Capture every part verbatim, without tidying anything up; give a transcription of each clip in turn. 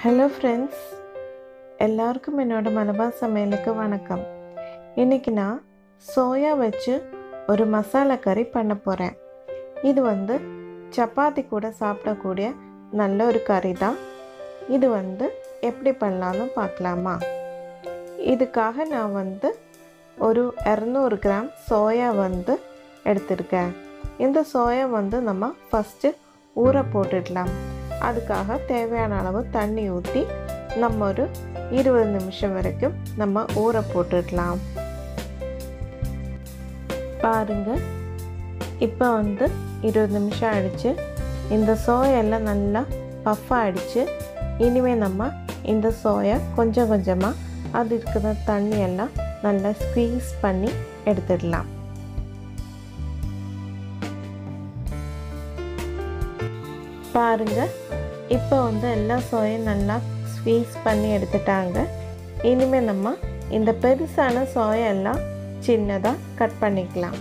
Hello friends, எல்லாருக்கும் என்னோட மலபார் சமையலுக்கு வணக்கம். இன்றைக்கி நான் சோயா வச்சு ஒரு மசாலா கறி பண்ண போகிறேன். இது வந்து சப்பாத்தி கூட சாப்பிடக்கூடிய நல்ல ஒரு கறி தான். இது வந்து எப்படி பண்ணலான்னு பார்க்கலாமா? இதுக்காக நான் வந்து ஒரு இரநூறு கிராம் சோயா வந்து எடுத்திருக்கேன். இந்த சோயா வந்து நம்ம ஃபஸ்ட்டு ஊற போட்டுடலாம். அதுக்காக தேவையான அளவு தண்ணி ஊற்றி நம்ம ஒரு இருபது நிமிஷம் வரைக்கும் நம்ம ஊற போட்டுடலாம். பாருங்க, இப்போ வந்து இருபது நிமிஷம் ஆயிடுச்சு. இந்த சோயெல்லாம் நல்லா பஃப்பாக ஆயிடுச்சு. இனிமேல் நம்ம இந்த சோயா கொஞ்சம் கொஞ்சமாக அது இருக்கிற தண்ணியெல்லாம் நல்லா ஸ்க்வீஸ் பண்ணி எடுத்துடலாம். பாருங்க, இப்போ வந்து எல்லா சோயும் நல்லா ஸ்வீஸ் பண்ணி எடுத்துட்டாங்க. இனிமேல் நம்ம இந்த பெருசான சோயெல்லாம் சின்னதாக கட் பண்ணிக்கலாம்.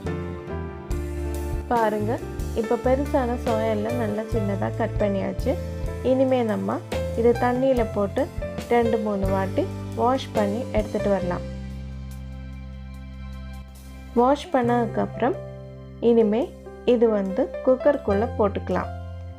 பாருங்க, இப்போ பெருசான சோயெல்லாம் நல்லா சின்னதாக கட் பண்ணியாச்சு. இனிமேல் நம்ம இது தண்ணியில் போட்டு ரெண்டு மூணு வாட்டி வாஷ் பண்ணி எடுத்துகிட்டு வரலாம். வாஷ் பண்ணதுக்கப்புறம் இனிமேல் இது வந்து குக்கருக்குள்ளே போட்டுக்கலாம்.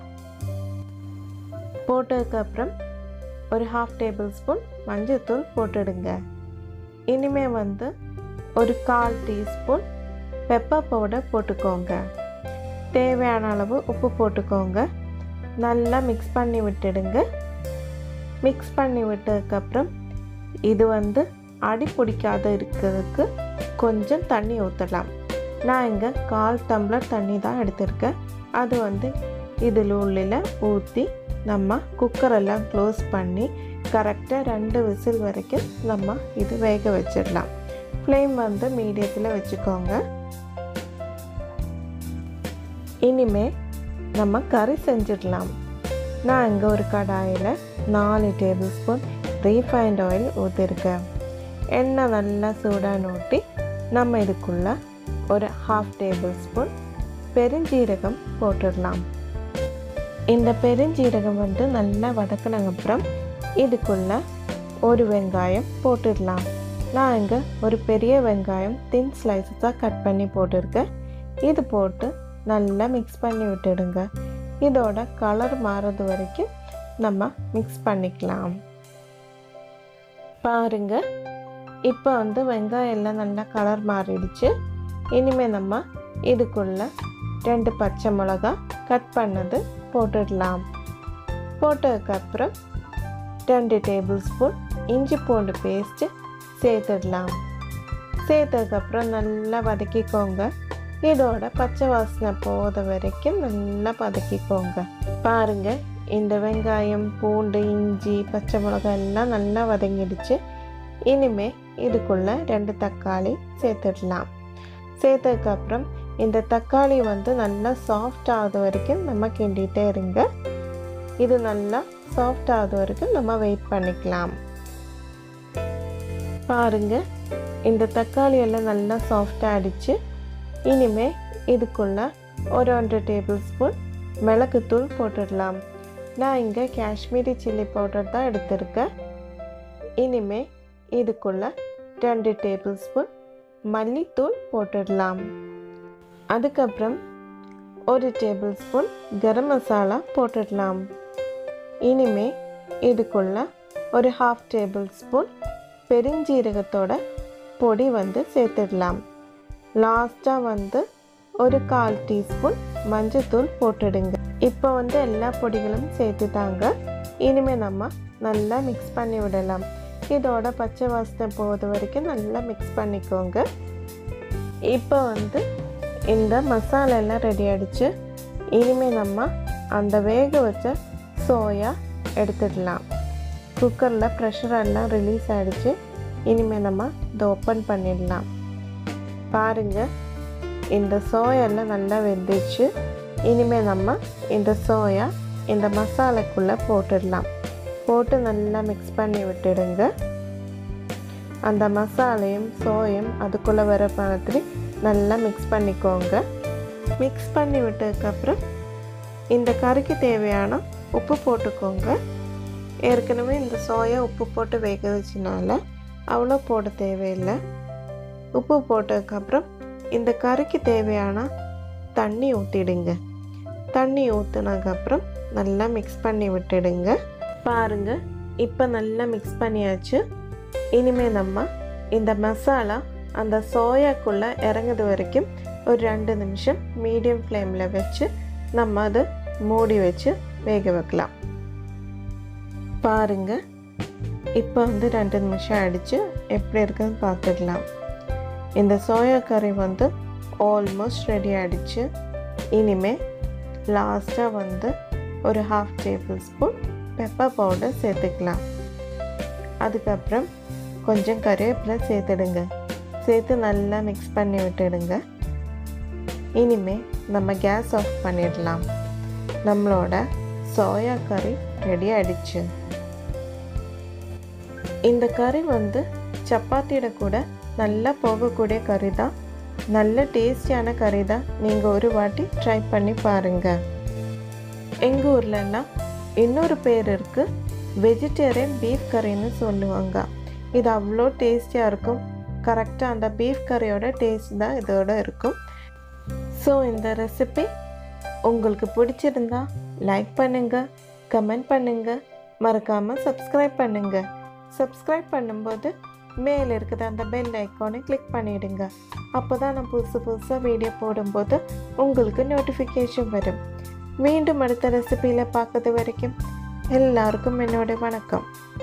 போட்டதுக்கப்புறம் ஒரு ஹாஃப் டேபிள் ஸ்பூன் மஞ்சள்தூள் போட்டுடுங்க. இனிமேல் வந்து ஒரு கால் டீஸ்பூன் பெப்பர் பவுடர் போட்டுக்கோங்க. தேவையான அளவு உப்பு போட்டுக்கோங்க. நல்லா மிக்ஸ் பண்ணி விட்டுடுங்க. மிக்ஸ் பண்ணி விட்டதுக்கப்புறம் இது வந்து அடி பிடிக்காத இருக்கிறதுக்கு கொஞ்சம் தண்ணி ஊற்றலாம். நான் இங்கே கால் டம்ளர் தண்ணி தான் எடுத்திருக்கேன். அது வந்து இதில் உள்ளில் ஊற்றி நம்ம குக்கரெல்லாம் க்ளோஸ் பண்ணி கரெக்டாக ரெண்டு விசில் வரைக்கும் நம்ம இது வேக வச்சிடலாம். ஃப்ளேம் வந்து மீடியத்தில் வச்சுக்கோங்க. இனிமேல் நம்ம கறி செஞ்சிடலாம். நான் இங்கே ஒரு கடாயில் நாலு டேபிள் ஸ்பூன் ரீஃபைண்ட் ஆயில் ஊற்றிருக்கேன். எண்ணெய் நல்லா சூடாக ஊற்றி நம்ம இதுக்குள்ளே ஒரு ஹாஃப் டேபிள் ஸ்பூன் பெருஞ்சீரகம் போட்டுடலாம். இந்த பெருஞ்சீரகம் வந்து நல்லா வதக்கினதுக்கு அப்புறம் இதுக்குள்ளே ஒரு வெங்காயம் போட்டுடலாம். நான் இங்கே ஒரு பெரிய வெங்காயம் தின் ஸ்லைஸஸாக கட் பண்ணி போட்டிருக்கேன். இது போட்டு நல்லா மிக்ஸ் பண்ணி விட்டுடுங்க. இதோட கலர் மாறுறது வரைக்கும் நம்ம மிக்ஸ் பண்ணிக்கலாம். பாருங்க, இப்போ வந்து வெங்காயம் எல்லாம் நல்லா கலர் மாறிடுச்சு. இனிமேல் நம்ம இதுக்குள்ளே ரெண்டு பச்சை மிளகா கட் பண்ணது போட்டுடலாம். போட்டதுக்கப்புறம் ரெண்டு டேபிள் ஸ்பூன் இஞ்சி பூண்டு பேஸ்ட்டு சேர்த்துடலாம். சேர்த்ததுக்கப்புறம் நல்லா வதக்கிக்கோங்க. இதோட பச்சை வாசனை போகிற வரைக்கும் நல்லா வதக்கிக்கோங்க. பாருங்கள், இந்த வெங்காயம் பூண்டு இஞ்சி பச்சை மிளகாய் எல்லாம் நல்லா வதங்கிடுச்சு. இனிமேல் இதுக்குள்ளே ரெண்டு தக்காளி சேர்த்துடலாம். சேர்த்ததுக்கப்புறம் இந்த தக்காளி வந்து நல்லா சாஃப்ட் ஆகுது வரைக்கும் நம்ம கிண்டிகிட்டே இருங்க. இது நல்லா சாஃப்ட் ஆகுது வரைக்கும் நம்ம வெயிட் பண்ணிக்கலாம். பாருங்க, இந்த தக்காளி எல்லாம் நல்லா சாஃப்ட் ஆகிடுச்சு. இனிமேல் இதுக்குள்ளே ஒரு ஒன்றரை டேபிள் ஸ்பூன் மிளகுத்தூள் போட்டுடலாம். நான் இங்கே காஷ்மீரி சில்லி பவுடர் தான் எடுத்திருக்கேன். இனிமேல் இதுக்குள்ளே ரெண்டு டேபிள் ஸ்பூன் மல்லித்தூள் போட்டுடலாம். அதுக்கப்புறம் ஒரு டேபிள் ஸ்பூன் கரம் மசாலா போட்டுடலாம். இனிமேல் இதுக்குள்ளே ஒரு ஹாஃப் டேபிள் ஸ்பூன் பெருஞ்சீரகத்தோட பொடி வந்து சேர்த்துடலாம். லாஸ்ட்டாக வந்து ஒரு கால் டீஸ்பூன் மஞ்சள்தூள் போட்டுடுங்க. இப்போ வந்து எல்லா பொடிகளும் சேர்த்துட்டாங்க. இனிமேல் நம்ம நல்லா மிக்ஸ் பண்ணி விடலாம். இதோட பச்சை வாசனை போகிறது வரைக்கும் நல்லா மிக்ஸ் பண்ணிக்கோங்க. இப்போ வந்து இந்த மசாலா எல்லாம் ரெடி ஆகிடுச்சு. இனிமேல் நம்ம அந்த வேக வச்ச சோயா எடுத்துடலாம். குக்கரில் ப்ரெஷர் எல்லாம் ரிலீஸ் ஆகிடுச்சு. இனிமேல் நம்ம இதை ஓப்பன் பண்ணிடலாம். பாருங்கள், இந்த சோயெல்லாம் நல்லா வெந்துச்சு. இனிமேல் நம்ம இந்த சோயா இந்த மசாலாக்குள்ளே போட்டுடலாம். போட்டு நல்லா மிக்ஸ் பண்ணி விட்டுடுங்க. அந்த மசாலையும் சோயும் அதுக்குள்ளே வர மாதிரி நல்லா மிக்ஸ் பண்ணிக்கோங்க. மிக்ஸ் பண்ணி விட்டதுக்கப்புறம் இந்த கறிக்கு தேவையான உப்பு போட்டுக்கோங்க. ஏற்கனவே இந்த சோயா உப்பு போட்டு வேக வச்சனால அவ்வளோ போட தேவையில்லை. உப்பு போட்டதுக்கப்புறம் இந்த கறிக்கு தேவையான தண்ணி ஊற்றிடுங்க. தண்ணி ஊற்றினதுக்கப்புறம் நல்லா மிக்ஸ் பண்ணி விட்டுடுங்க. பாருங்கள், இப்போ நல்லா மிக்ஸ் பண்ணியாச்சு. இனிமேல் நம்ம இந்த மசாலா அந்த சோயாக்குள்ளே இறங்குது வரைக்கும் ஒரு ரெண்டு நிமிஷம் மீடியம் ஃப்ளேமில் வச்சு நம்ம அதை மூடி வச்சு வேக வைக்கலாம். பாருங்கள், இப்போ வந்து ரெண்டு நிமிஷம் ஆகிடுச்சு. எப்படி இருக்குதுன்னு பார்த்துக்கலாம். இந்த சோயா கறி வந்து ஆல்மோஸ்ட் ரெடி ஆகிடுச்சு. இனிமேல் லாஸ்ட்டாக வந்து ஒரு half table spoon pepper powder சேர்த்துக்கலாம். அதுக்கப்புறம் கொஞ்சம் கறிவேப்பிலை சேர்த்துடுங்க. சேர்த்து நல்லா மிக்ஸ் பண்ணி விட்டுடுங்க. இனிமேல் நம்ம கேஸ் ஆஃப் பண்ணிடலாம். நம்மளோட சோயா கறி ரெடி ஆகிடுச்சு. இந்த கறி வந்து சப்பாத்தியோட கூட நல்லா போகக்கூடிய கறி தான். நல்ல டேஸ்டியான கறி தான். நீங்கள் ஒரு வாட்டி ட்ரை பண்ணி பாருங்கள். எங்கள் ஊர்லலாம் இன்னொரு பேர் இருக்குது, வெஜிடேரியன் பீஃப் கறின்னு சொல்லுவாங்க. இது அவ்வளோ டேஸ்டியாக இருக்கும். கரெக்டாக அந்த பீஃப் கறியோட டேஸ்ட் தான் இதோட இருக்கும். ஸோ இந்த ரெசிபி உங்களுக்கு பிடிச்சிருந்தா லைக் பண்ணுங்கள், கமெண்ட் பண்ணுங்கள், மறக்காமல் சப்ஸ்கிரைப் பண்ணுங்கள். சப்ஸ்கிரைப் பண்ணும்போது மேலே இருக்கிற அந்த பெல் ஐக்கானை கிளிக் பண்ணிவிடுங்க. அப்போ தான் நான் புதுசு புதுசாக வீடியோ போடும்போது உங்களுக்கு நோட்டிஃபிகேஷன் வரும். மீண்டும் அடுத்த ரெசிபியில் பார்க்கறது வரைக்கும் எல்லாருக்கும் என்னோட வணக்கம்.